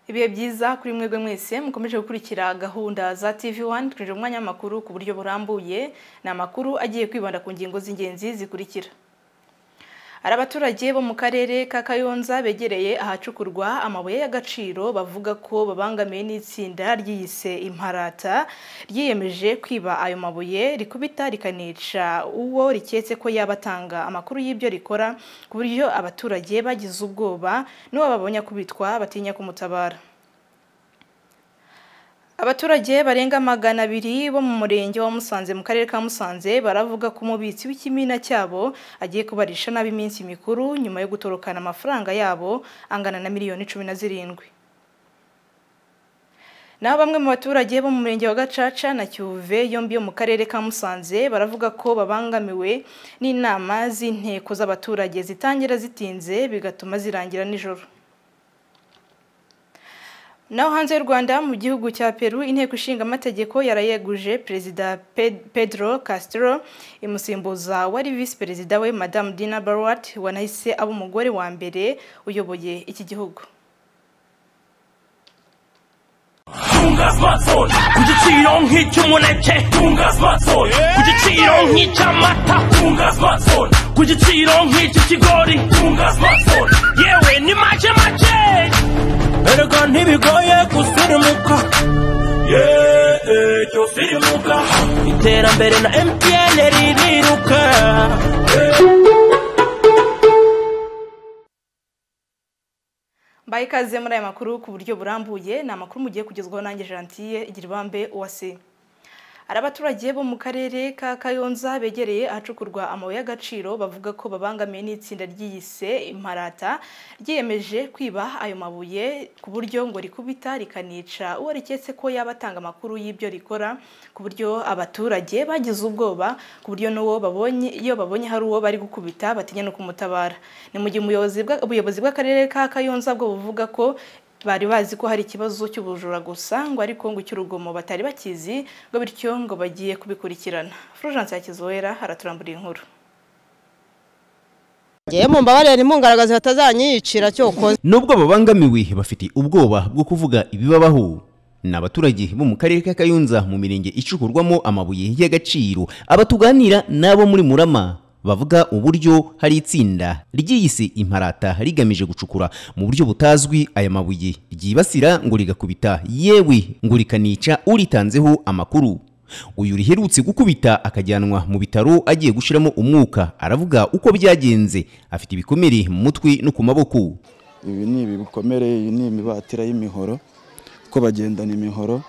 Ibihe byiza kuri mwebwe mwese mukomeje gukurikira gahunda za TV1 twinjira mu mwanya w'amakuru ku buryo burambuye na makuru agiye kwibanda ku ngingo z'ingenzi zikurikira. Abaturage bo mu karere ka Kayonza begereye ahacukurwa amabuye y'agaciro bavuga ko babangamiye n'itsinda ryiyise imparata ryiyemeje kwiba ayo mabuye rikubita rikanica uwo riketse ko yabatanga amakuru y'ibyo rikora ku buryo abaturage bagize ubwoba n'uwo babonye kubitwa batinya kumutabara. Abaturage barenga 200 bo mu murenge wa Musanze mu karere ka Musanze baravuga ko umubitsi w'ikimina cyabo agiye kubarisha nabi iminsi mikuru nyuma yo gutorokana amafaranga yabo angana na miliyoni 17. Naho bamwe mu baturage bo mu murenge wa Gacaca na Cyuve yombi yo mu karere ka Musanze baravuga ko babangamiwe n'inama z'inteko z'abaturage zitangira zitinze bigatuma zirangira nijoro. Naho hanze y'u Rwanda mu gihugu cya Peru inteko ishinga amategeko yarayeguje Perezida Pedro Castro imusimbuza wari vice perezida we Madame Dina Baruat wanahise abo umugore wa mbere uyoboye iki gihugu. Tunga smartphone kugiciro nk'icyumuneke tunga smartphone kugiciro nk'icyamata tunga smartphone kugiciro nk'ikigori tunga smartphone yewe ni make erega ntibigoye gusirimuka cyo sirimuka iterambere na MTN ririruka Bayikaze muri aya makuru ku buryo burambuye na makuru mugiye kugezwaho nange Gentil Igiribambe Uwase. Abaturage bo mu karere ka Kayonza begereye ahacukurwa amabuye y'agaciro bavuga ko babangamiye n'itsinda ryiyise imparata ryiyemeje kwiba ayo mabuye ku buryo ngo rikubita rikanica uwo riketse ko yabatanga amakuru y'ibyo rikora ku buryo abaturage bagize ubwoba ku buryo n'uwo babonye hari uwo bari gukubita batinya no kumutabara. Ni mu gihe ubuyobozi bw'akarere ka Kayonza bwo buvuga ko bari bazi ko hari ikibazo cy'ubujura gusa ngo ariko ngo cy'urugomo batari bakizi ngo bityo ngo bagiye kubikurikirana. Fulgence Yakizowera haraturambura inkuru. Mu mbabarire mungaragaza hatazanyicira cyokoze. Nubwo babangamiwe bafite ubwoba bwo kuvuga ibibabaho. N'abaturage bo mu karere ka Kayonza mu mirenge icukurwamo amabuye y'agaciro abatuganira nabo muri Murama bavuga uburyo hari itsinda ryiyise imparata rigamije gucukura mu buryo butazwi aya mabuye ryibasira ngo rigakubita yewe ngo rikanica uritanzeho amakuru. Uyu riherutse gukubita akajyanwa mu bitaro agiye gushiramo umwuka aravuga uko byagenze afite ibikomere mu mutwe no ku maboko. Ibi ni ibikomere ni imibatira y'imihoro ko bagendana imihoro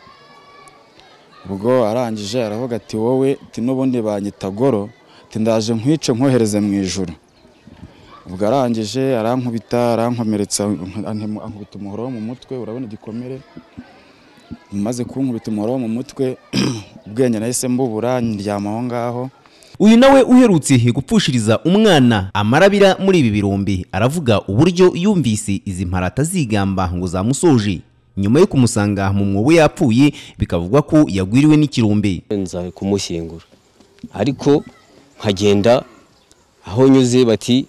ubwo arangije aravuga ati wowe tinubundi banyitagoro tindaje nkwice nkohereze mu ijuru. Ubwo arangije arankubita arankomeretsa ankubita umuhoro mu mutwe urabona igikomere maze kunkubita umuhoro mu mutwe ubwenge nahise mbubura ndyama aho ngaho. Uyu nawe uherutse gupfushiriza umwana amarabira muri ibi birombe aravuga uburyo yumvise izi mparata zigamba ngo zamusoje nyuma yo kumusanga mu mwobo yapfuye bikavugwa ko yagwiriwe n'ikirombe. Nza kumushyingura ariko nkagenda aho nyuze bati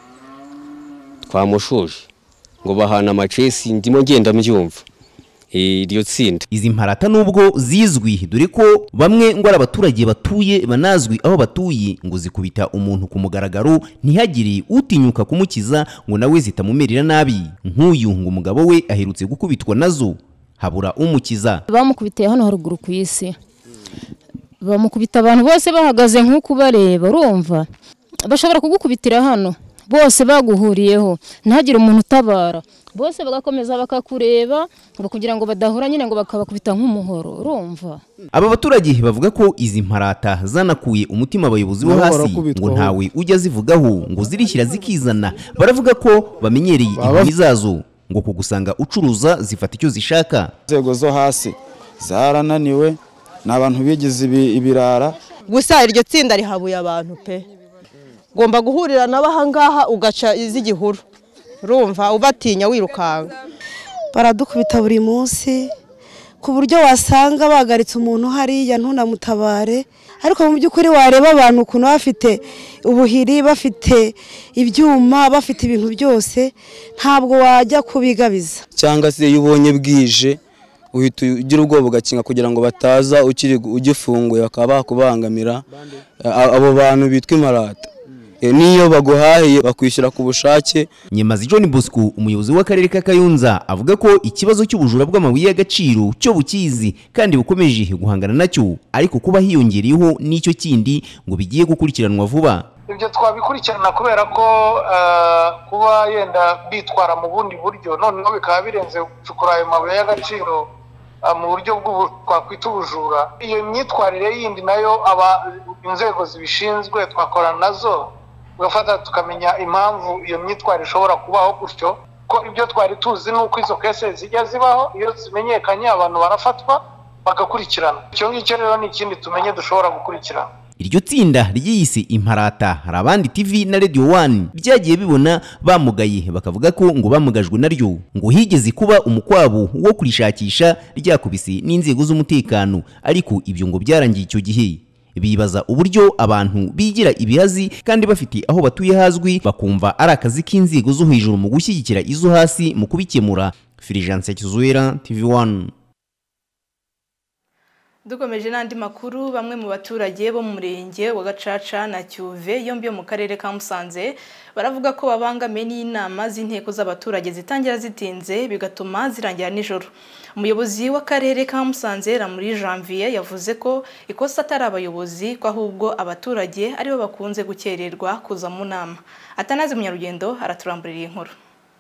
twamushoje ngo bahana amacesi ndimo ngenda mbyumva iryo tsinda. Izi mparata nubwo zizwi dore ko bamwe ngo abaturage batuye banazwi aho batuye ngo zikubita umuntu ku mugaragaro ntihagire utinyuka kumukiza ngo nawe zitamumerera nabi. Nk'uyu ngo umugabo we aherutse gukubitwa nazo habura umukiza. Bamukubitiye hano haruguru ku isi bamukubita abantu bose bahagaze nk'uko bareba urumva bashobora kugukubitira hano bose baguhuriyeho ntagire umuntu utabara bose bagakomeza bakakureba ngo kugira ngo badahura nyine ngo bakabakubita nk'umuhoro urumva. Aba baturage bavuga ko izi mparata zanakuye umutima abayobozi bo hasi ngo ntawe ujya zivugaho ngo zirishyira zikizana. Baravuga ko bamenyereye inkumi zazo ngo kugusanga ucuruza zifata icyo zishaka. Inzego zo hasi zarananiwe n'abantu bigize ibirara Gusa iryo tsinda rihabuye abantu pe. Gomba guhurira nabahangaha ugaca izigihuru. Urumva ubatinya wirukanga. Baradukubita buri munsi ku buryo wasanga bagaritse umuntu hariya ntunamutabare ariko mu by'ukuri wareba abantu ukuntu bafite ubuhiri, bafite ibyuma, bafite ibintu byose, ntabwo wajya kubigabiza. Cyangwa se iyo ubonye bwije uhita ugira ubwoba ugakinga kugira ngo bataza ugifunguye bakaba bakubangamira. Abo bantu bitwa imparata niyo baguhahiye bakwishyura ku bushake. Nyemazi John Bosco, umuyobozi w'akarere ka Kayonza, avuga ko ikibazo cy'ubujura bw'amabuye y'agaciro cyo bukizi kandi bukomeje guhangana nacyo, ariko kuba hiyongereyeho n'icyo kindi ngo bigiye gukurikiranwa vuba. Ibyo twabikurikirana kubera ko kuba yenda bitwara mu bundi buryo noneho bikaba birenze gucukura ayo mabuye y'agaciro mu buryo twakwita ubujura. Iyo myitwarire yindi nayo inzego zibishinzwe twakorana nazo tugafata tukamenya impamvu iyo myitwarire ishobora kubaho gutyo, ko ibyo twari tuzi nuko izo kese zijya zibaho, iyo zimenyekanye abantu barafatwa bagakurikirana. Icyo ngicyo rero ni ikindi tumenye dushobora gukurikirana. Iryo tsinda ryiyise imparata hari abandi TV na Radio 1 byagiye bibona bamugaye, bakavuga ko ngo bamugajwe naryo, ngo higeze kuba umukwabo wo kurishakisha ryakubise n'inzego z'umutekano, ariko ibyo ngo byarangiye icyo gihe. Bibaza uburyo abantu bigira ibihazi kandi bafite aho batuye hazwi, bakumva ari akazi k'inzego zo hejuru mu gushyigikira izo hasi mu kubikemura. Fulgence Kizwera, TV1. Dukomeje n'andi makuru, bamwe mu baturage bo mu murenge wa Gacaca na Cyuve yombi yo mu karere ka Musanze baravuga ko babangamiye n'inama z'inteko z'abaturage zitangira zitinze bigatuma zirangira nijoro. Umuyobozi w'akarere ka Musanze Ramuri Janvier yavuze ko ikosa atari abayobozi, ko ahubwo abaturage aribo bakunze gukererwa kuza mu nama. Atanaze Munyarugendo araturamburira inkuru.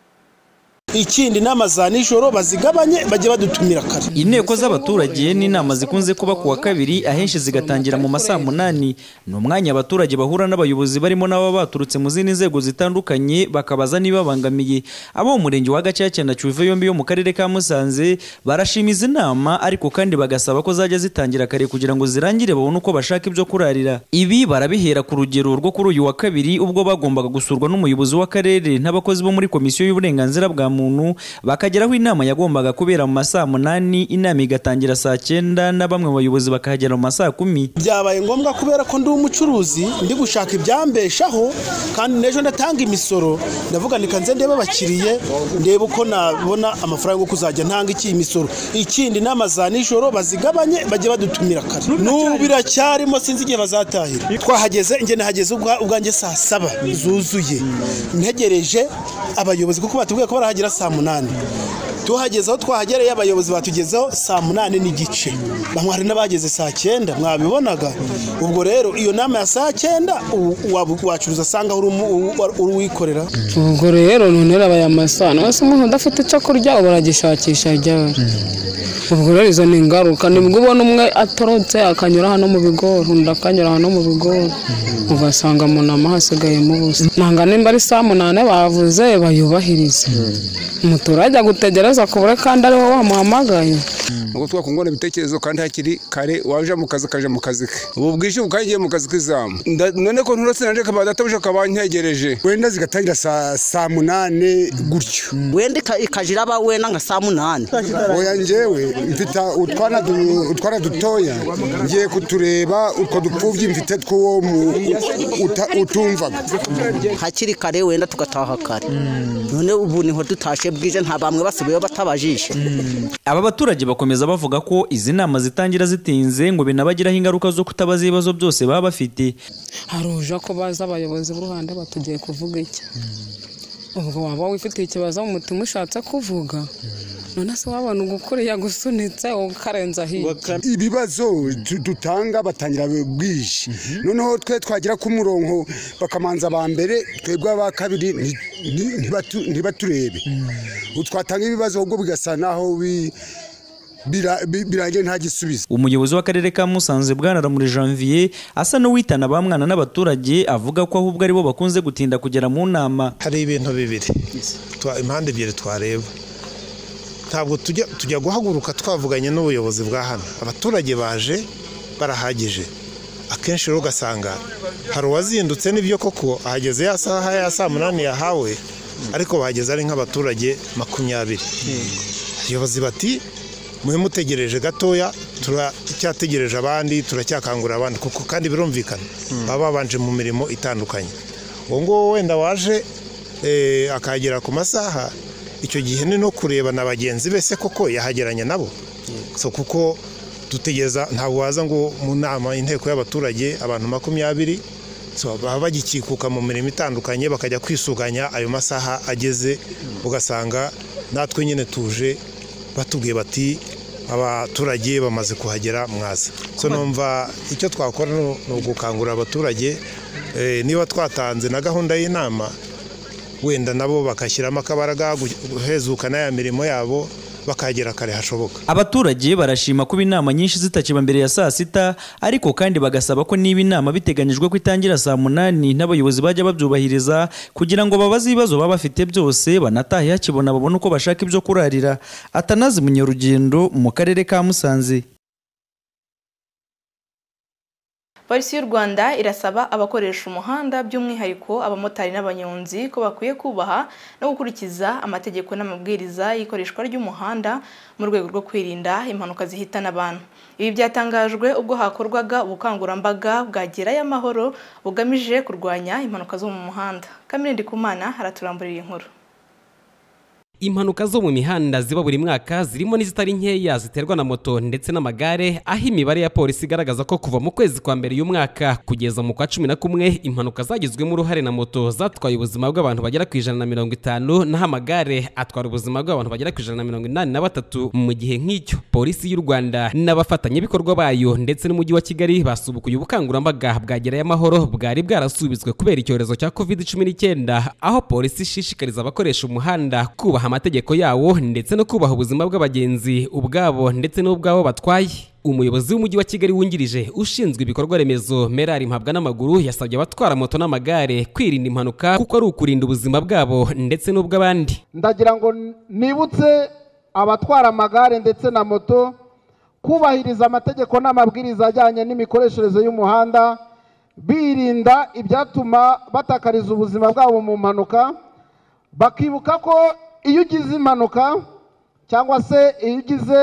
Ikindi inama za nijoro bazigabanye bajye badutumira kare. Inteko z'abaturage n'inama zikunze kuba kuwa kabiri ahenshi zigatangira mu masaa 8. No mwanya abaturage bahura n'abayobozi barimo nabo baturutse mu zindi nzego zitandukanye bakabaza niba bangamiye. Abo mu murenge wa Gacaca na Cyuve yombi yo mu karere ka Musanze barashimiza inama, ariko kandi bagasaba ko zajya zitangira kare kugira ngo zirangire babone uko bashaka ibyo kurarira. Ibi barabihera ku rugero rwo kuri uyu wa kabiri ubwo bagombaga gusurwa n'umuyobozi w'akarere n'abakozi bo muri komisiyo y'uburenganzira bwa muntu, bakageraho inama yagombaga kubera mu masaa 8, inama igatangira saa 9 na bamwe mu bayobozi bakahagera mu masaa 10. Byabaye ngombwa kubera ko ndi umucuruzi ndi gushaka ibyambeshaho kandi nejo ndatanga imisoro, ndavuga nikanze ndeba abakiriye ndeba uko nabona amafaranga yo kuzajya ntanga iki imisoro. Ikindi inama za nijoro bazigabanye bajye badutumira kare. Nubira cyarimo sinzi igihe bazatahira. Twahageze nge nahageze ubwanjye saa 7 zuzuye ntegereje abayobozi kuko batubwiye ko barahagira saa 8. Tuhagezeho twahagereye abayobozi batugezeho saa 8 n'igice, bamwari n'abageze saa 9 mwabibonaga. Ubwo rero iyo nama ya saa 9 wacuruza sanga uri wikorera. Ubwo rero none abaye amasana wese umuntu udafite icyo kurya baragishakisha ryari. Ubwo rero izo ni ingaruka, nibwo ubona umwe atorotse akanyura hano mu bigori undi akanyura hano mu bigori, ugasanga mu nama hasigayemo ubusa. Nanga nimba ari saa 8 bavuze bayubahiriza. Umuturage gutegereza kubure kandi ari wowe wamuhamagaye. Ubwo twakungona ibitekerezo kandi hakiri kare waje mu kazi kaje mu kazi ke. Ubu bwije ukagiye mu kazi kizamu. None ko nturose nanje kabadatabuje kabantegereje. Wenda zigatangira saa 8 gutyo. Wenda ikajira ba wena nka saa 8. Oya njewe mfita utwana dutoya ngiye kutureba uko dupfuvye mfite two utumva. Hakiri kare wenda tugataha kare. None ubu niho dutashe bwije nta bamwe basigaye batabajishe. Aba baturage bakomeza bavuga ko izi nama zitangira zitinze ngo binabagiraho ingaruka zo kutabaza ibibazo byose baba bafite. Haruje ko baza abayobozi b'u Rwanda batugiye kuvuga iki. Ubwo waba wifitiye ikibazo mu mutima ushatse kuvuga. None se wabona ugukuri yagusunitse ukarenza hiyo. Ibibazo dutanga batangira bwije. Noneho twe twagira ku murongo bakamanza ba mbere twebwe aba kabiri ntibaturebe. Utwatanga ibibazo ubwo bigasa naho birangiye nta gisubizo. Umuyobozi w'akarere ka Musanze Bwana Ramuri Janvier asa n'uwitana bamwana n'abaturage avuga ko ahubwo aribo bakunze gutinda kugera mu nama. Hari ibintu bibiri impande ebyiri twareba. Ntabwo tujya guhaguruka twavuganye n'ubuyobozi bwa hano. Abaturage baje barahagije. Akenshi rero ugasanga hari uwazindutse n'ibyo koko ahageze ya saha ya saa 8 yahawe, ariko bahageze ari nk'abaturage 20. Abayobozi bati muhe mutegereje gatoya turacyategereje abandi turacyakangurira abandi kuko kandi birumvikana baba babanje mu mirimo itandukanye uwo nguwo wenda waje akagera ku masaha icyo gihe ni no kureba na bagenzi be se koko yahageranya nabo so kuko dutegeza ntabwo waza ngo mu nama inteko y'abaturage abantu 20 so baba bagikikuka mu mirimo itandukanye bakajya kwisuganya ayo masaha ageze ugasanga natwe nyine tuje batubwiye bati abaturage bamaze kuhagera mwaza so numva icyo twakora no gukangurira abaturage niba twatanze na gahunda y'inama wenda nabo bakashyiramo akabaraga guhezukana ya mirimo yabo bakagera kare hashoboka. Abaturage barashima kuba inama nyinshi zitakiba mbere ya saa sita ariko kandi bagasaba ko niba inama biteganyijwe ko itangira saa 8 n'abayobozi bajya babyubahiriza kugira ngo babaze ibibazo baba bafite byose banatahe hakibona babone uko bashaka ibyo kurarira. Atanazi Munyarugendo mu karere ka Musanze. Polisi y'u Rwanda irasaba abakoresha umuhanda by'umwihariko abamotari n'abanyonzi ko bakwiye kubaha no gukurikiza amategeko n'amabwiriza y'ikoreshwa ry'umuhanda mu rwego rwo kwirinda impanuka zihitana abantu. Ibi byatangajwe ubwo hakorwaga ubukangurambaga bwa Gerayo Amahoro bugamije kurwanya impanuka zo mu muhanda. Kamire Ndikumana araturamburira inkuru. Impanuka zo mu mihanda ziba buri mwaka zirimo n'izitari nkeya ziterwa na moto ndetse n'amagare, aho imibare ya polisi igaragaza ko kuva mu kwezi kwa mbere y'umwaka kugeza mu kwa 11 impanuka zagizwemo uruhare na moto zatwaye ubuzima bw'abantu bagera ku 150 naho amagare atwara ubuzima bw'abantu bagera ku 183 mu gihe nk'icyo. Polisi y'u Rwanda n'abafatanyabikorwa bayo ndetse n'umujyi wa Kigali basubukuye ubukangurambaga bwa Gerayo Amahoro bwari bwarasubizwe kubera icyorezo cya COVID-19, aho polisi ishishikariza abakoresha umuhanda kubaha amategeko yawo ndetse no kubaha ubuzima bw'abagenzi ubwabo ndetse n'ubwabo batwaye. Umuyobozi w'umujyi wa Kigali wungirije ushinzwe ibikorwa remezo Merari Mpabwa n'amaguru yasabye abatwara moto n'amagare kwirinda impanuka kuko ari ukurinda ubuzima bwabo ndetse n'ubw'abandi. Ndagira ngo nibutse abatwara amagare ndetse na moto kubahiriza amategeko n'amabwiriza ajyanye n'imikoreshereze y'umuhanda, birinda ibyatuma batakariza ubuzima bwabo mu mpanuka, bakibuka ko iyo ugize impanuka cyangwa se iyo ugize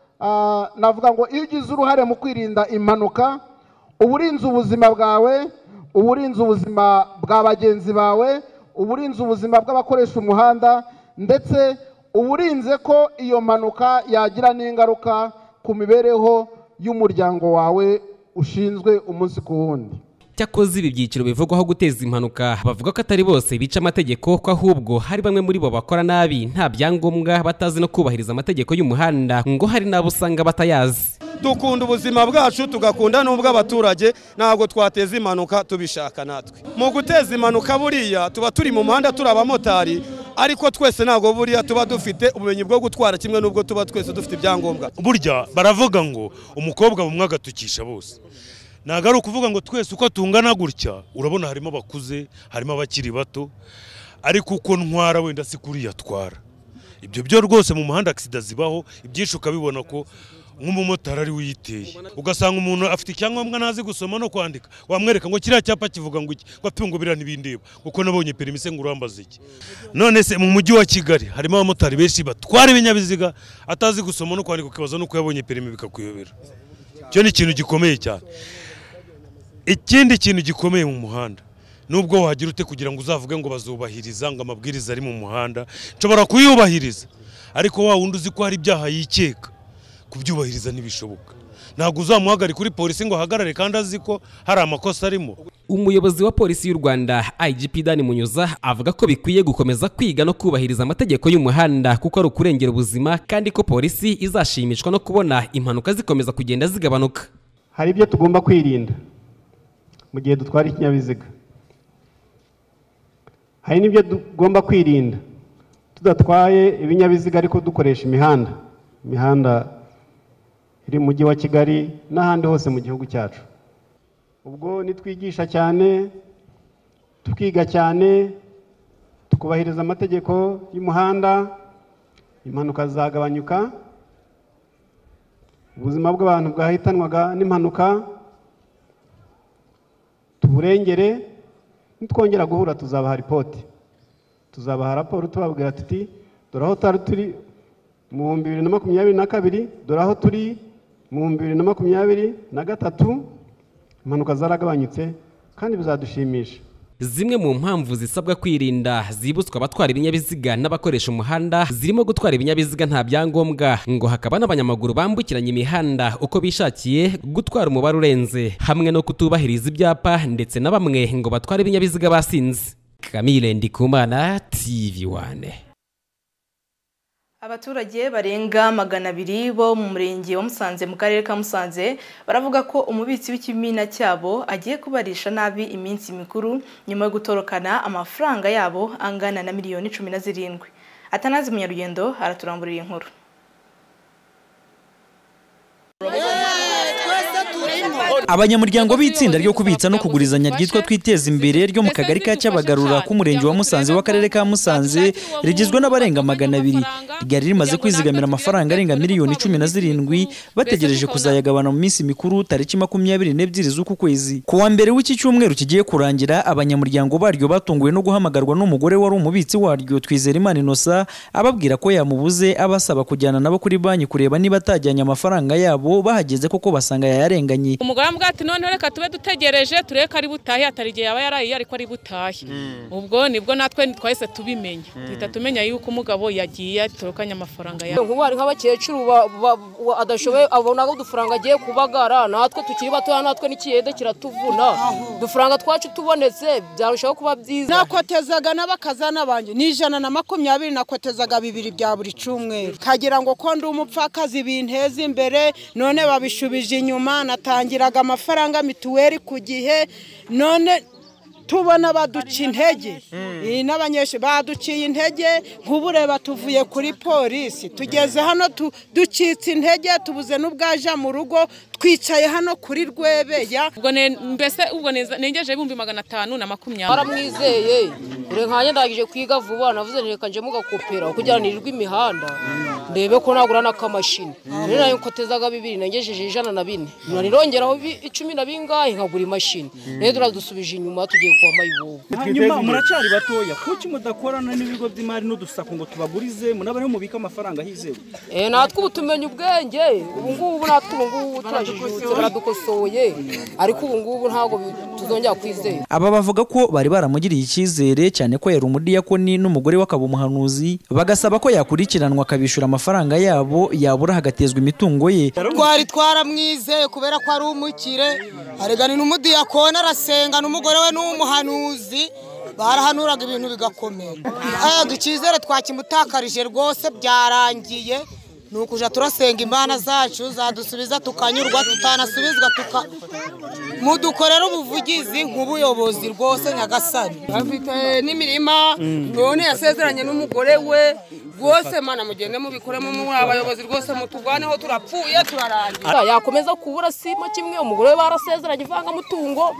navuga ngo iyo ugize uruhare mu kwirinda impanuka uburinze ubuzima bwawe, uburinze ubuzima bwa bagenzi bawe, uburinze ubuzima bw'abakoresha umuhanda ndetse uburinze ko iyo mpanuka yagira n'ingaruka ku mibereho y'umuryango wawe ushinzwe umunsi ku wundi. Cyakoze ibi byiciro bivugwaho guteza impanuka bavuga ko atari bose bica amategeko, ko ahubwo hari bamwe muri bo bakora nabi nta byangombwa batazi no kubahiriza amategeko y'umuhanda, ngo hari nabo usanga batayazi. Dukunda ubuzima bwacu tugakunda n'ubw'abaturage, ntabwo twateza impanuka tubishaka natwe. Mu guteza impanuka buriya tuba turi mu muhanda turi abamotari, ariko twese ntabwo buriya tuba dufite ubumenyi bwo gutwara kimwe n'ubwo tuba twese dufite ibyangombwa. Burya baravuga ngo umukobwa bumwe agatukisha bose. Ntago ari ukuvuga ngo twese uko tungana gutya, urabona harimo abakuze harimo abakiri bato, ariko uko ntwara wenda si kuri yatwara. Ibyo byo rwose mu muhanda accident zibaho, ibyinshi ukabibona ko nk'umumotari ari wiyiteye, ugasanga umuntu afite icyangombwa nazi gusoma no kwandika, wamwereka ngo kiriya cyapa kivuga ngo iki, ngo bira ntibindeba kuko nabonye permise ngo urambaze iki. None se mu mujyi wa Kigali harimo abamotari benshi batwara ibinyabiziga atazi gusoma no kwandika, ukibaza nuko yabonye perime bikakuyobera. Cyo ni ikintu gikomeye cyane. Ikindi kintu gikomeye mu muhanda nubwo wagira ute kugira ngo uzavuge ngo bazubahiriza ngo amabwiriza ari mu muhanda, nshobora kuyubahiriza ariko wa wundi uzi ko hari ibyaha yikeka kubyubahiriza ntibishoboka. Ntabwo uzamuhagarika kuri polisi ngo ahagarare kandi azi ko hari amakosa arimo. Umuyobozi wa polisi y'u Rwanda IGP Dani Munyuza avuga ko bikwiye gukomeza kwiga no kubahiriza amategeko y'umuhanda kuko ari ukurengera ubuzima, kandi ko polisi izashimishwa no kubona impanuka zikomeza kugenda zigabanuka. Hari ibyo tugomba kwirinda mu gihe dutwara ikinyabiziga, hari n'ibyo tugomba kwirinda tudatwaye ibinyabiziga ariko dukoresha imihanda iri mu mujyi wa Kigali n'ahandi hose mu gihugu cyacu. Ubwo nitwigisha cyane, tukiga cyane, tukubahiriza amategeko y'umuhanda, impanuka zagabanyuka, ubuzima bw'abantu bwahitanwaga n'impanuka tuburengere. Nitwongera guhura tuzabaha ripoti, tuzabaha raporo tubabwira tuti dore aho turi mu 2022, dore aho turi mu 2023 impanuka zaragabanyutse kandi bizadushimisha. Zimwe mu mpamvu zisabwa kwirinda zibutswa abatwara ibinyabiziga n'abakoresha umuhanda zirimo gutwara ibinyabiziga nta byangombwa, ngo hakaba n'abanyamaguru bambukiranya imihanda uko bishakiye, gutwara umubare urenze, hamwe no kutubahiriza ibyapa, ndetse na bamwe ngo batware ibinyabiziga basinze. Camille Ndikumana, TV1. Abaturage barenga 200 bo mu murenge wa Musanze mu karere ka Musanze baravuga ko umubitsi w'ikimina cyabo agiye kubarisha nabi iminsi mikuru nyuma yo gutorokana amafaranga yabo angana na miliyoni 17. Atanazi Munyarugendo araturamburira inkuru. Abanyamuryango b'itsinda ryo kubitsa no kugurizanya ryitwa Twiteza Imbere ryo mu kagari ka Cyabagarura ku murenge wa Musanze w'akarere ka Musanze rigizwe n'abarenga 200 ryari rimaze kwizigamira amafaranga arenga miliyoni 17 bategereje kuzayagabana mu minsi mikuru tariki 22 z'uku kwezi. Ku wa mbere w'iki cyumweru kigiye kurangira, abanyamuryango baryo batunguwe no guhamagarwa n'umugore wari umubitsi waryo Twizerimana Innocent ababwira ko yamubuze, abasaba kujyana nabo kuri banki kureba niba atajyanye amafaranga yabo. Bahageze koko basanga yayarenganye. Umugore ambwati none reka tube dutegereje tureka ari butahe, atarigiye yaba yaraye ariko ari butahe. Ubwo nibwo natwe twahise tubimenya, twita tumenya yuko umugabo yagiye atorokanya amafaranga yawe. Nkuba ari nk'abakecuru adashoboye abona ko dufaranga agiye kubagara, natwe tukiri bato, natwe n'ikiyede kiratuvuna. Dufaranga twacu tubonetse byarushaho kuba byiza. Nakotezaga n'abakazana banje ni 120, nakotezaga 2 bya buri cyumweru, kagira ngo ko ndi umupfakazi binteza imbere, none babishubije inyuma. Natangiraga amafaranga mituweli ku gihe, none tubona baduca intege. N'abanyeshuri baduciye intege, nk'ubureba tuvuye kuri polisi tugeze hano ducitse intege, tubuze n'ubwaja mu rugo, twicaye hano kuri Rwebeya. Ubwo mbese ubwo nengeje 520. Baramwizeye ure nkanye ndagije kwiga vuba, navuze reka nje mugakopera kugira nirirwe imihanda ndebe ko nagura nakamashini. Rero nayo nkotezaga 2 nengejeje 104, nirongeraho 10 na bingahe nkagura imashini. Rero turadusubije inyuma tugiye kwa mayibo. Hanyuma muracari batoya, kuki mudakorana n'ibigo by'imari n'udusako ngo tubagurize munabare mubika amafaranga hizewe? Natwe ubutumenye ubwenge, ubu ngubu natwe turajijutse baradukosoye, ariko ubu ngubu ntago tuzongera kwizera. Aba bavuga ko bari baramugiriye icyizere cyane ko yari umudiyakoni n'umugore w'akaba umuhanuzi, bagasaba ko yakurikiranwa akabishura amafaranga yabo, yabura hagatezwa imitungo ye. Twari twaramwizeye kubera ko ari umukire, aregana n'umudiyakoni arasenga, n'umugore we n'umuhanuzi barahanuraga ibintu bigakomera. Icyizere twakimutakarije rwose, byarangiye. Nukuja turasenga imana zacu zadusubiza tukanyurwa, tutanasubizwa mudukorera ubuvugizi nk'ubuyobozi rwose Nyagasani. Afite n'imirima, none yasezeranye n'umugore we rwose, mana mugende mubikoremo muri abayobozi rwose, mutugwaneho turapfuye turarangira. Yakomeza kubura sima kimwe, umugore we barasezeranye ivanga mutungo,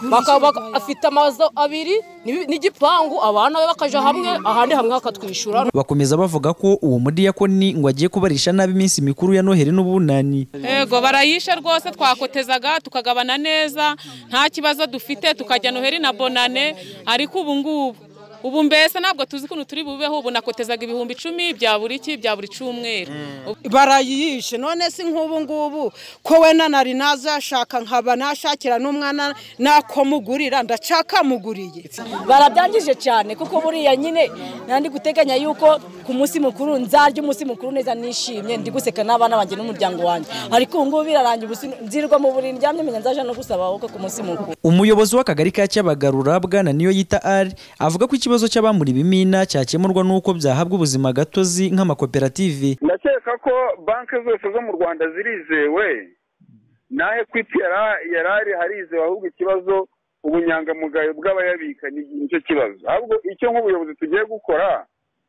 afite amazu 2 n'igipangu, abana be bakaja hamwe, ahandi hamwe hakatwishura. Bakomeza bavuga ko uwo mudiyakoni ngo agiye kubarisha nabi iminsi mikuru ya Noheli n'Ubunani. Ego barayisha rwose, twakotezaga tukagabana neza, nta kibazo dufite, tukajya Noheli na Bonane, ariko ubu mbese ntabwo tuzi ko turi bubeho. Ubu nakotezaga 10,000 bya buri cyumweru. Barayishe none si nk'ubu ngubu ko we nari nazashaka nkaba nashakira n'umwana nako mugurira, ndacaka muguriye. Barabyangije cyane kuko buriya nyine nandi guteganya yuko ku munsi mukuru nzarya umunsi mukuru neza nishimye, ndi guseka n'abana banjye n'umuryango wanjye, ariko ubu ngubu birarangiye, nzirwa mu buriri ndyamye menya nzaje no gusaba wowe ku munsi mukuru. Umuyobozi w'akagari ka Cyabagarura Bwana niyo yita ari avuga ko ikibazo cy'abamuri bimina cyakemurwa nuko byahabwa ubuzima gatozi nk'amakoperative. Ndakeka ko banki zose zo mu Rwanda zirizewe, nahe kwitera yarari harize, ahubwo ikibazo ubunyangamugayo bw'abayabika ni icyo kibazo. Ahubwo icyo nk'ubuyobozi tugiye gukora,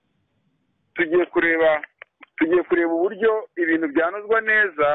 tugiye kureba uburyo ibintu byanozwa neza,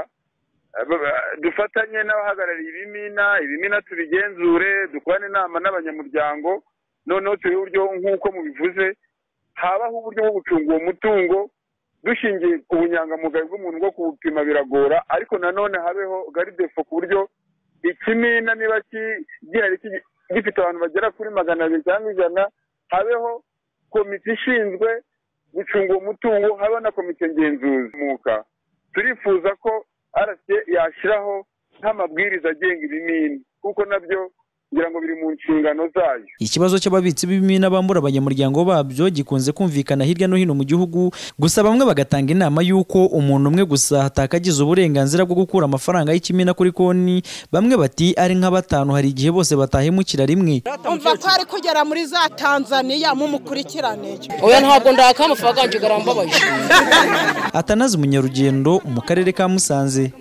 dufatanye n'abahagarariye ibimina tubigenzure, dukorane inama n'abanyamuryango, noneho turebe uburyo nk'uko mubivuze habaho uburyo bwo gucunga uwo mutungo dushingiye ku bunyangamugayo bw'umuntu bwo kuwupima biragora, ariko nanone habeho garidefo ku buryo ikimina niba gihari gifite abantu bagera kuri 200 cyangwa 100, habeho komite ishinzwe gucunga uwo mutungo, habeho na komite ngenzuzi. Turifuza ko RCA yashyiraho nk'amabwiriza agenga ibimina kuko nabyo ngira ngo biri mu nshingano zayo. Ikibazo cy'ababitsi b'ibimina bambura abanyamuryango babyo gikunze kumvikana hirya no hino mu gihugu, gusa bamwe bagatanga inama y'uko umuntu umwe gusa hatakagize uburenganzira bwo gukura amafaranga y'ikimina kuri konti. Bamwe bati ari nka batanu, hari igihe bose batahemukira rimwe. Umva ko ari kugera muri za Tanzania mu mukurikirane. Oya ntabwo ndaka amafaranga anje garambabaje. Atanazi umunyarugendo mu karere ka Musanze.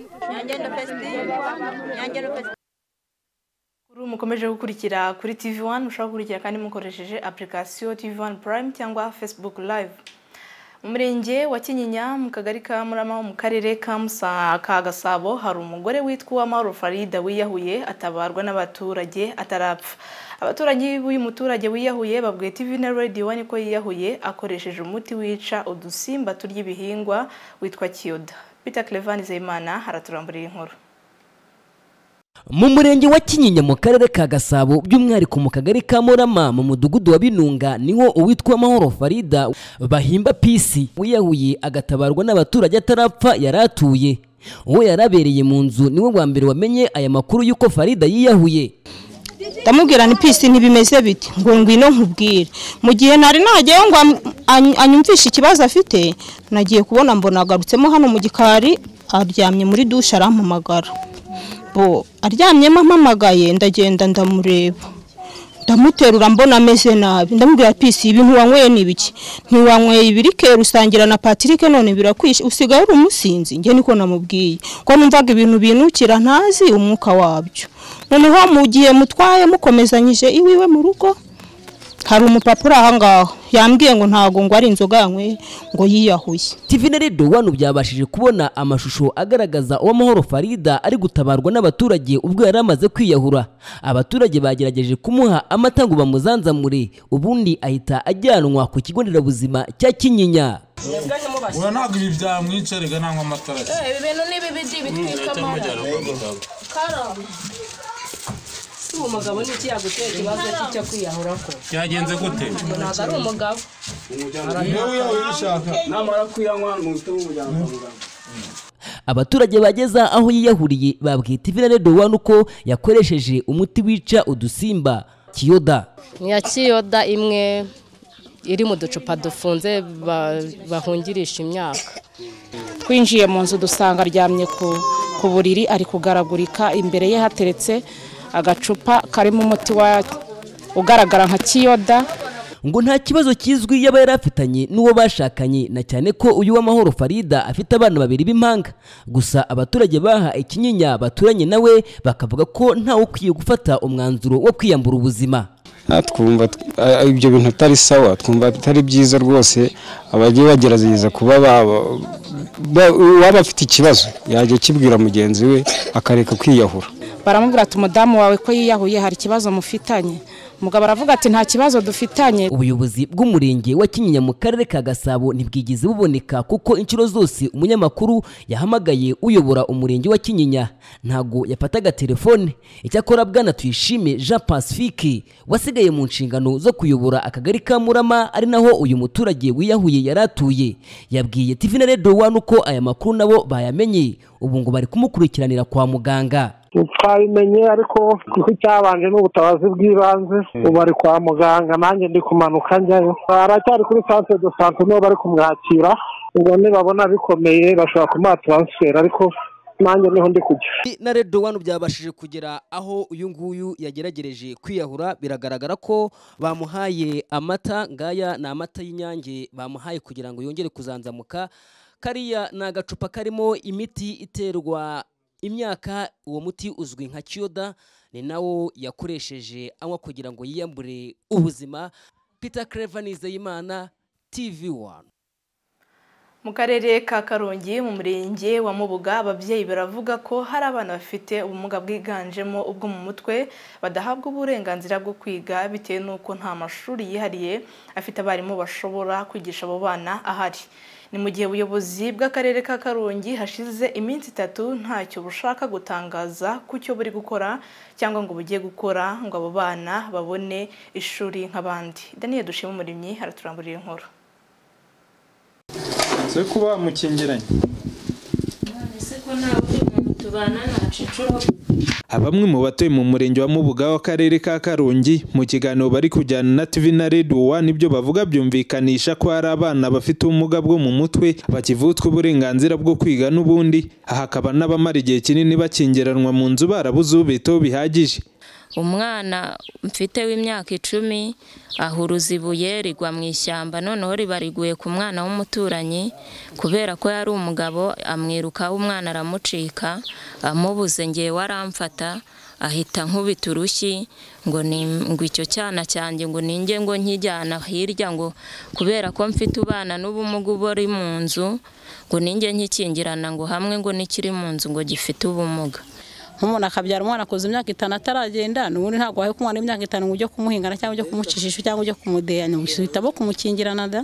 Mukomeje gukurikira kuri TV1, mushobora gukurikira kandi mukoresheje application TV1 Prime cyangwa Facebook Live. Mu murenge wa Kinyinya mu kagari ka Murama mu karere ka Gasabo hari umugore witwa Amakuru Farida wiyahuye atabarwa n'abaturage atarapfa. Abaturanyi b'uyu muturage wiyahuye babwiye TV na Radio 1 ko yiyahuye akoresheje umuti wica udusimba turya ibihingwa witwa Kiyoda. Peter Clevan Zeyimana haraturamburira inkuru. Mu murenge wa Kinyinya mu karere ka Gasabo by'umwihariko mu kagari ka Murama mu mudugudu wa Binunga niho uwitwa Amakuru Farida bahimba pisi wiyahuye agatabarwa n'abaturage atarapfa yaratuye. Uwo yarabereye mu nzu niwe wa mbere wamenye aya makuru yuko Farida yiyahuye. Ndamubwira ni pisi ntibimeze biti ngo ngwino nkubwire. Mu gihe nari nagiye ngo anyumvishe ikibazo afite, nagiye kubona mbona agarutsemo hano mu gikari aryamye muri dushe arampamagara. Bo aryamyemo mpamagaye ndagenda ndamureba, ndamuterura mbona ameze nabi. Ndamubwira pisi ibintu wanyweye nibiki? Ntiwanyweye ibirike rusangira na Patrick none birakwishe usigaye uri umusinzi. Nge niko namubwiye ko numvaga ibintu binukira ntazi umwuka wabyo. Noneho mu gihe mutwaye mukomezanyije iwiwe mu rugo hari umupapuro ahangaho yambwiye ngo ntago ngo ari inzoga yankwe ngo yiyahuye. TV na Radio 1 byabashije kubona amashusho agaragaza Amakuru Farida ari gutabarwa n'abaturage ubwo yaramaze kwiyahura. Abaturage bagerageje kumuha amata ngo bamuzanzamure ubundi ahita ajyanwa ku kigo nderabuzima cya Kinyinya. Ura ntabwo ibi byamwicarega nangwa amatara. Ibi bintu nibi bitwika amara. Umugabo ni iki yaguteye ikibazo cyo kwiyahura ko? Byagenze gute? Ntabwo ari umugabo. Namara kwiyanywa mu mutwe w'umuryango. Abaturage bageza aho yiyahuriye babwiye TV na Radio 1 uko yakoresheje umuti wica udusimba Kiyoda. Ni ya Kiyoda imwe iri mu ducupa dufunze bahungirisha imyaka. Twinjiye mu nzu dusanga aryamye ku buriri ari kugaragurika, imbere ye hateretse agacupa karimo umuti ugaragara nka Kiyoda. Ngo nta kibazo kizwi yaba yarafitanye n'uwo bashakanye, na cyane ko uyu w'Amakuru Farida afite abana babiri b'impanga. Gusa abaturage baha Ikinyinya baturanye nawe bakavuga ko ntawe ukwiye gufata umwanzuro wo kwiyambura ubuzima. Twumva ibyo bintu atari sawa, twumva atari byiza rwose. Abagiye bagerageza kuba waba afite ikibazo yajya kibwira mugenzi we akareka kwiyahura. Baramubwira ati umudamu wawe ko yiyahuye hari ikibazo mufitanye. Umugabo aravuga ati nta kibazo dufitanye. Ubuyobozi bw'umurenge wa Kinyinya mu karere ka Gasabo ntibwigize buboneka kuko inshuro zose umunyamakuru yahamagaye uyobora umurenge wa Kinyinya ntago yafataga telefone. Icyakora bwana Tuyishime Jean Pacifique wasigaye mu nshingano zo kuyobora akagari ka Murama ari naho uyu muturage wiyahuye yaratuye yabwiye TV na Radio 1 uko aya makuru nabo bayamenye ubu ngo bari kumukurikiranira kwa muganga. Twabimenye ariko kuko cyabanje n'ubutabazi bw'ibanze ubu ari kwa muganga, nanjye ndi kumanuka njyayo. Aracyari kuri centre de santé no bari kumwakira, ubwo nibabona bikomeye bashobora kumuha transfer, ariko nanjye niho ndi kujya. Na Radio 1 byabashije kugera aho uyu nguyu yageragereje kwiyahura. Biragaragara ko bamuhaye amata, ngaya na amata y'Inyange bamuhaye kugira ngo yongere kuzanzamuka. Kariya na agacupa karimo imiti iterwa imyaka, uwo muti uzwi nka Kiyoda ni nawo yakoresheje anywa kugira ngo yiyambure ubuzima. Peter Clevan Zeyimana, TV1. Mu karere ka Karongi mu murenge wa Mubuga ababyeyi baravuga ko hari abana bafite ubumuga bwiganjemo ubwo mu mutwe badahabwa uburenganzira bwo kwiga bitewe n'uko nta mashuri yihariye afite abarimu bashobora kwigisha abo bana ahari. Ni mu gihe ubuyobozi bw'akarere ka Karongi hashize iminsi 3 ntacyo bushaka gutangaza ku cyo buri gukora cyangwa ngo bugiye gukora ngo abo bana babone ishuri nk'abandi. Daniel Dushima Umurimyi haraturamburira inkuru. Se kuba mukingiranye. None se ko nawe tubana na Cicuro. Abamwe mu batuye mu murenge wa Mubuga w'akarere ka Karongi mu kiganiro bari kujyana na TV na Radio 1 nibyo bavuga byumvikanisha ko hari abana bafite ubumuga bwo mu mutwe bakivutswe uburenganzira bwo kwiga n'ubundi hakaba n'abamara igihe kinini bakingiranwa mu nzu barabuze ubitaho bihagije. Umwana mfite w'imyaka 10 ahuruza ibuye rigwa mu ishyamba noneho ribariguye ku mwana w'umuturanyi kubera ko yari umugabo amwiruka umwana aramucika amubuze ngiye waramfata ahita nkubita urushyi ngo icyo cyana cyanjye ngo ninge ngo nkijyana hirya ngo kubera ko mfite ubana n'ubumuga buri mu nzu ngo ninge nkikingirana ngo hamwe ngo nikiri mu nzu ngo gifite ubumuga. Umuntu akabyara umwana akoze imyaka 5 ataragenda n'ubundi ntabwo wahe kumwana imyaka 5 ngo ujye kumuhingana cyangwa ujye kumucishisha cyangwa ujye kumudeyanya uhitamo kumukingirana da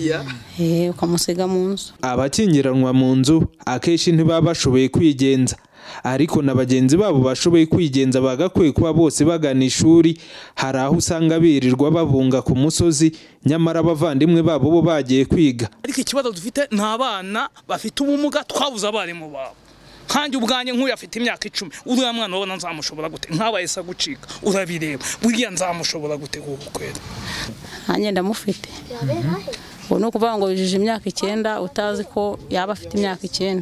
ukamusiga mu nzu. Abakingiranwa mu nzu akenshi ntibaba bashoboye kwigenza ariko na bagenzi babo bashoboye kwigenza bagakwiye kuba bose bagana ishuri. Hari aho usanga birirwa babunga ku musozi nyamara abavandimwe babo bo bagiye kwiga. Ariko ikibazo dufite n'abana bafite ubumuga twabuze abarimu babo. Kandi ubwanye nk'uyu afite imyaka 10 uriya mwana ubona nzamushobora gute nkabaye sa gucika urabireba buriya nzamushobora gute gukwera hanye ndamufite uno kuvuga ngo yujije imyaka 9 utazi ko yaba afite imyaka 9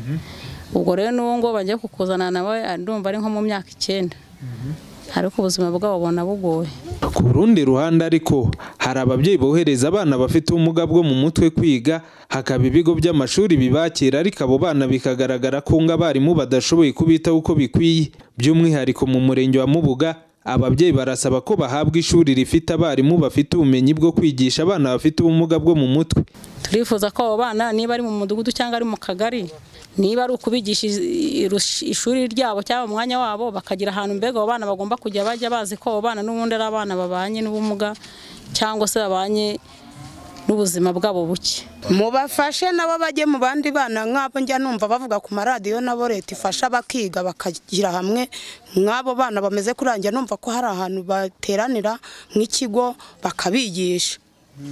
ubwo rero n'uwo ngo bajye kukuzana nawe ndumva ari nko mu myaka 9 ariko ubuzima bwabo bona bugoye. Ku rundi ruhande ariko hari ababyeyi bohereza abana bafite ubumuga bwo mu mutwe kwiga hakaba ibigo by'amashuri bibakira ariko abo bana bikagaragara ko abarimu badashoboye kubitaho uko bikwiye. By'umwihariko mu murenge wa Mubuga ababyeyi barasaba ko bahabwa ishuri rifite abarimu bafite ubumenyi bwo kwigisha abana bafite ubumuga bwo mu mutwe. Turifuza ko abo bana niba ari mu mudugudu cyangwa ari mu kagari niba ari ukubigisha ishuri ryabo cyangwa umwanya wabo bakagira ahantu mbega abo bana bagomba kujya bajya bazi ko abo bana n'ubundi ari abana babanye n'ubumuga cyangwa se babanye n'ubuzima bwabo buke. Mubafashe nabo bajye mu bandi bana nk'abo njya numva bavuga ku maradiyo nabo leta ifasha bakiga bakagira hamwe nk'abo bana bameze kurangira numva ko hari ahantu bateranira nk'ikigo bakabigisha.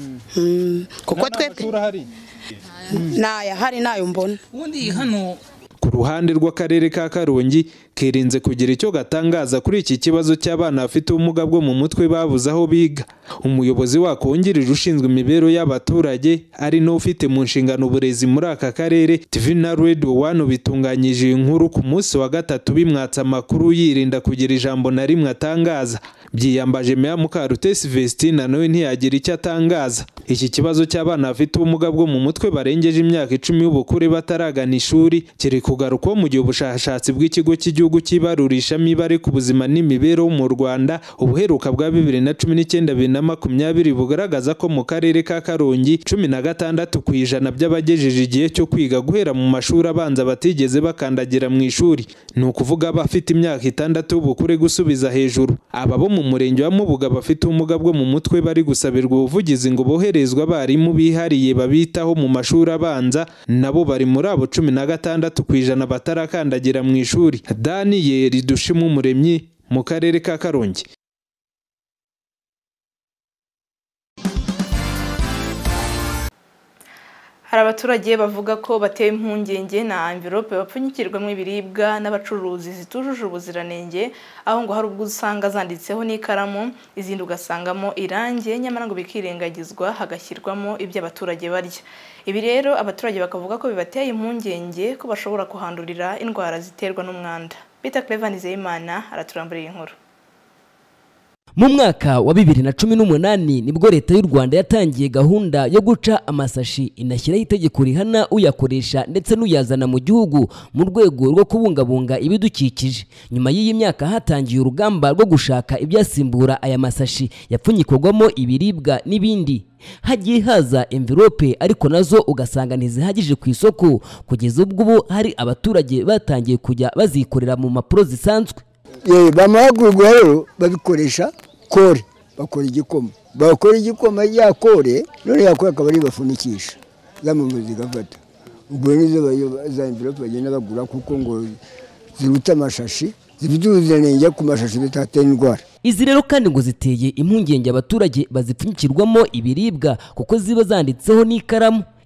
Kuko twebwe naya hari nayo mbona ubundi hano ku ruhande rw'akarere ka Karongi kirinze kugira icyo gatangaza kuri iki kibazo cy'abana bafite ubumuga bwo mu mutwe babuze aho biga. Umuyobozi wako wungirije ushinzwe imibereho y'abaturage ari no ufite mu nshingano uburezi muri aka karere TV na Radio 1 bitunganyije inkuru ku munsi wa gatatu bimwatsa amakuru yirinda kugira ijambo na rimwe atangaza. Byiyambaje Meya Mukarutesi Vestina nawe ntiyagira icyo atangaza. Iki kibazo cy'abana bafite ubumuga bwo mu mutwe barengeje imyaka 10 y'ubukure bataragana ishuri kiri kugaruka mu gihe ubushakashatsi bw'ikigo cy'igihugu cy'ibarurisha mibare ku buzima n'imibereho mu Rwanda ubuheruka bwa 2019-2020 bugaragaza ko mu karere ka Karongi 16% by'abagejeje igihe cyo kwiga guhera mu mashuri abanza batigeze bakandagira mu ishuri. Ni ukuvuga abafite imyaka 6 y'ubukure gusubiza hejuru. Ababo mu murenge wa Mubuga bafite ubumuga bwo mu mutwe bari gusabirwa ubuvugizi ngo boherezwa abarimu bihariye babitaho mu mashuri abanza nabo bari muri abo 16% batarakandagira mu ishuri. Daniel Dushima Umuremyi mu karere ka Karongi. Hari abaturage bavuga ko batewe impungenge na envelope bapfunyikirwamo ibiribwa n'abacuruzi zitujuje ubuziranenge aho ngo hari ubwo usanga zanditseho n'ikaramu izindi ugasangamo irangi nyamara ngo bikirengagizwa hagashyirwamo ibyo abaturage barya. Ibi rero abaturage bakavuga ko bibateye impungenge ko bashobora kuhandurira indwara ziterwa n'umwanda. Bita Clevan Izeyimana araturamburira inkuru. Mu mwaka wa 2018 nibwo leta y'u Rwanda yatangiye gahunda yo guca amasashi inashyiraho itegeko rihana uyakoresha ndetse n'uyazana mu gihugu mu rwego rwo kubungabunga ibidukikije. Nyuma y'iyi myaka hatangiye urugamba rwo gushaka ibyasimbura aya masashi yapfunyikwagwamo ibiribwa n'ibindi. Hagiye haza envelope ariko nazo ugasanga ntizihagije ku isoko kugeza ubwo ubu hari abaturage batangiye kujya bazikorera mu mapuro zisanzwe. Bamagurwa rero babikoresha kore bakora igikoma ya kore none yakora akabari bafunikisha zamuvuzi gafata ubwo nizo za envelope bagenda bagura kuko ngo ziruta amashashi zibiduzanenge ku mashashi bitatera indwara. Izi rero kandi ngo ziteye impungenge abaturage bazipfunyikirwamo ibiribwa kuko ziba zanditseho n'ikaramu.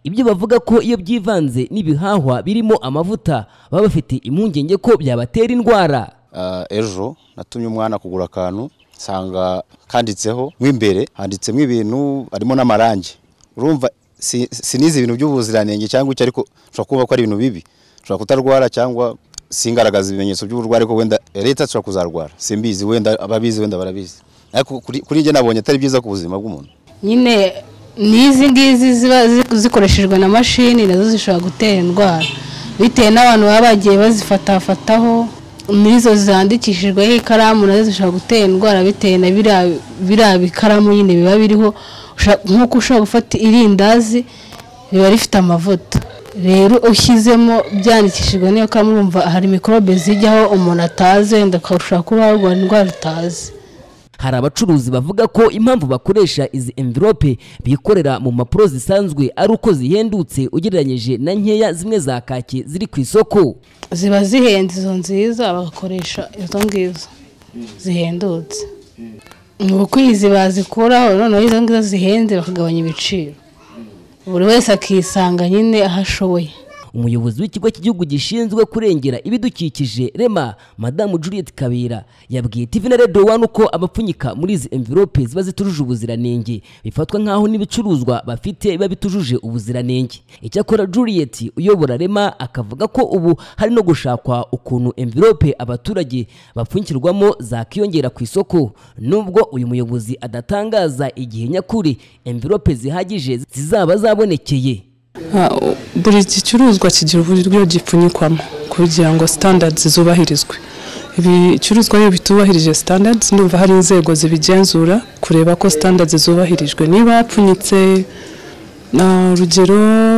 ibyo bavuga ko iyo byivanze n'ibihahwa birimo amavuta baba bafite impungenge ko byabatera indwara. Ejo natumye umwana kugura akantu sanga kanditseho mw'imbere handitsemo ibintu harimo n'amarangi. Urumva sinize ibintu by'ubuziranenge cyangwa icyo, ariko ushobora kuba ko ari ibintu bibi, ushobora kutarwara cyangwa singaragaza ibimenyetso by'uburwayi, ko wenda leta ishobora kuzarwara, simbizi, wenda ababizi wenda barabizi, ariko kuri njye nabonye atari byiza ku buzima bw'umuntu. Nyine n'izi ngizi ziba zikoreshejwe na mashini nazo zishobora gutera indwara bitewe n'abantu baba bagiye bazifatafataho. N'izo zandikishijweho ikaramu nazo zishobora gutera indwara bitewe na biriya bikaramu nyine biba biriho, nk'uko ushobora gufata irindazi riba rifite amavuta, rero ushyizemo byandikishijwe n'iyo karamu urumva hari mikorobe zijyaho umuntu atazi, wenda ushobora kuba warwara indwara utazi. Hari abacuruzi bavuga ko impamvu bakoresha izi envelope bikorera mu mpapuro zisanzwe ari uko zihendutse ugereranyije na nkeya zimwe za kaki ziri ku isoko. Ziba zihenze izo nziza, bagakoresha izo ngizo zihendutse. Nuko izi bazikuraho, noneho izo ngizo zihenze bakagabanya ibiciro, buri wese akisanga nyine aho ashoboye. Umuyobozi w'ikigo cy'igihugu gishinzwe kurengera ibidukikije REMA, Madamu Juliette Kabera, yabwiye TV na Radio 1 uko abapfunyika muri izi envelope ziba zitujuje ubuziranenge bifatwa nk'aho n'ibicuruzwa bafite biba bitujuje ubuziranenge. Icyakora Juliette uyobora REMA akavuga ko ubu hari no gushakwa ukuntu envelope abaturage bapfunyikirwamo zakiyongera ku isoko, nubwo uyu muyobozi adatangaza igihe nyakuri envelope zihagije zizaba zabonekeye. Buri gicuruzwa kigira uburyo gipfunyikwamo kugira ngo standards zubahirizwe. Ibicuruzwa iyo bitubahirije standards, ndumva hari inzego zibigenzura kureba ko standards zubahirijwe. Niba yapfunyitse urugero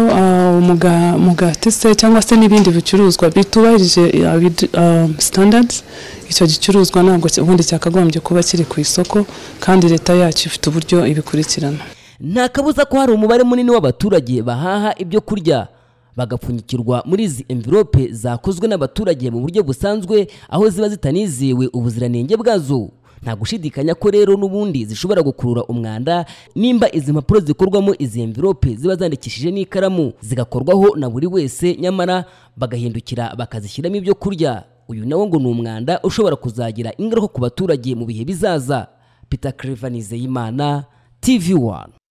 umugati se cyangwa se n'ibindi bicuruzwa bitubahirije standards, icyo gicuruzwa ntabwo ubundi cyakagombye kuba kiri ku isoko, kandi leta yacu ifite uburyo ibikurikirana. Nta kabuza ko hari umubare munini w'abaturage bahaha ibyo kurya bagapfunyikirwa muri izi envelope zakozwe n'abaturage mu buryo busanzwe, aho ziba zitanizewe ubuziranenge bwazo. Nta gushidikanya ko rero n'ubundi zishobora gukurura umwanda nimba izi mpapuro zikorwamo izi envelope ziba zandikishije n'ikaramu zigakorwaho na buri wese, nyamara bagahindukira bakazishyiramo ibyo kurya. Uyu nawo ngo ni umwanda ushobora kuzagira ingaruka ku baturage mu bihe bizaza. Peter Clever Nizeyimana, TV1.